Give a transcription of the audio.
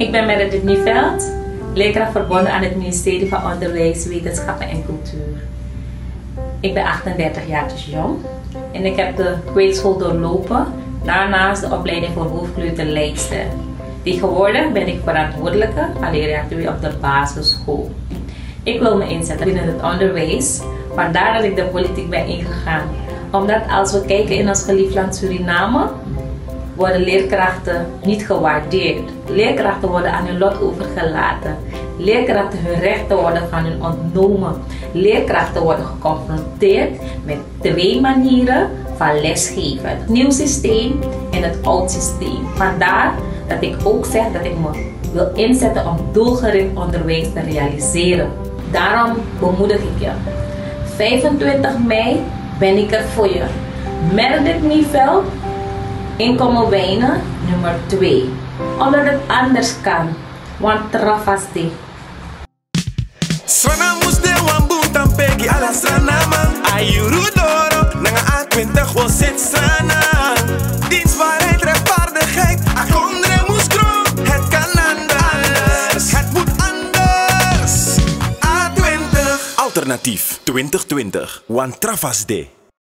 Ik ben Meredith Nieveld, leerkracht verbonden aan het ministerie van Onderwijs, Wetenschappen en Cultuur. Ik ben 38 jaar, dus jong. En ik heb de kweekschool doorlopen, daarnaast de opleiding voor hoofdkleuterleidster. Tegenwoordig ben ik verantwoordelijke leerkracht op de basisschool. Ik wil me inzetten binnen het onderwijs, vandaar dat ik de politiek ben ingegaan. Omdat als we kijken in ons geliefd land Suriname, worden leerkrachten niet gewaardeerd. Leerkrachten worden aan hun lot overgelaten. Leerkrachten, hun rechten worden van hun ontnomen. Leerkrachten worden geconfronteerd met twee manieren van lesgeven. Het nieuw systeem en het oud systeem. Vandaar dat ik ook zeg dat ik me wil inzetten om doelgericht onderwijs te realiseren. Daarom bemoedig ik je. 25 mei ben ik er voor je. Meredith Nieveld, Inkomen Wijnen, nummer 2. Omdat het anders kan, want travasti. Swana musde wambu tampegi ala sana man. Ayuru doro, nanga A20 was het sana. Dienstbaarheid, rechtvaardigheid, akondre muskro. Het kan anders, het moet anders. A20. Alternatief 2020, want travasde.